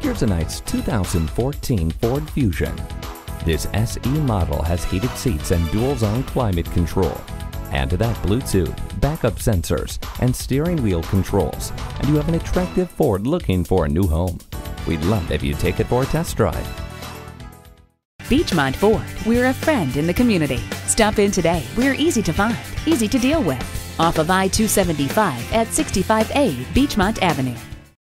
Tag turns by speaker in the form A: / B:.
A: Here's a nice 2014 Ford Fusion. This SE model has heated seats and dual-zone climate control. Add to that Bluetooth, backup sensors, and steering wheel controls, and you have an attractive Ford looking for a new home. We'd love if you take it for a test drive.
B: Beechmont Ford, we're a friend in the community. Stop in today. We're easy to find, easy to deal with. Off of I-275 at 65A Beechmont Avenue.